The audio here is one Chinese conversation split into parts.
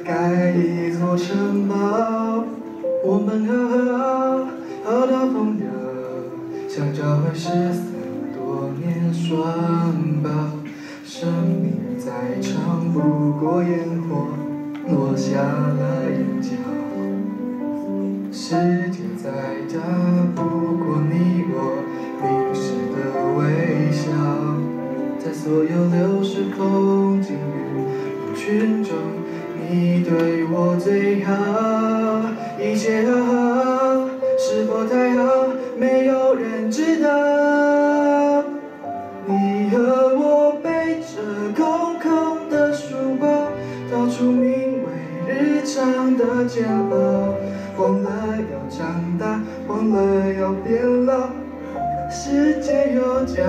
盖一座城堡。我们好的朋友，想找回失散多年双胞。生命再长，不过烟火落下了眼角。世界再大，不过你我凝视的微笑。在所有流逝风景人群中，你对我最好。一切好好，是否太好？没有人知道。你和我背着空空的书包，到处名为日常的煎熬。忘了要长大，忘了要变老，世界有脚。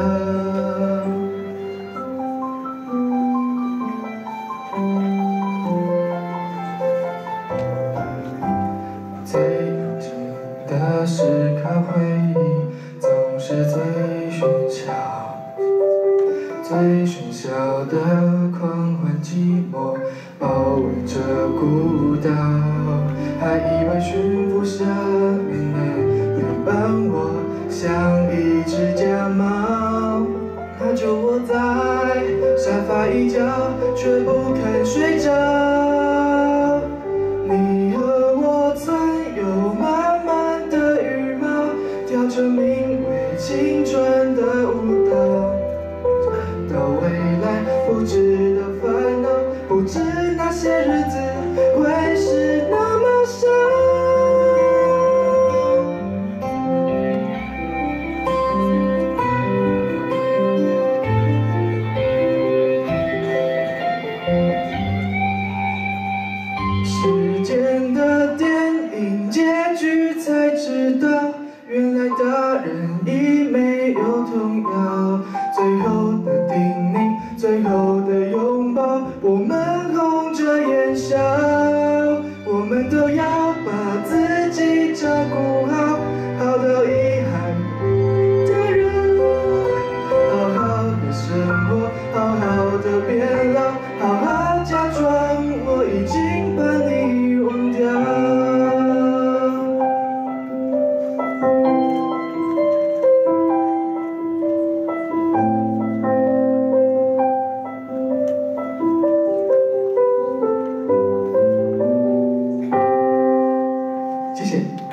最靠近的时刻，回忆总是最喧嚣。最喧嚣的狂欢，寂寞包围着孤岛。还以为驯服生命能陪伴我，像一只假猫。它就窝在沙发一角，却不肯睡着。你和我曾有满满的羽毛，跳着名为青春的舞蹈。到未来不知的烦恼，不知那些日子会是那么少。时间的电影结局才知道，原来大人已没有童谣。最后的叮咛，最后的拥抱，我们红着眼笑。我们都要把自己照顾好，好到遗憾的人，好好的生活，好好的变老，好好假装我已经把你忘掉。谢谢。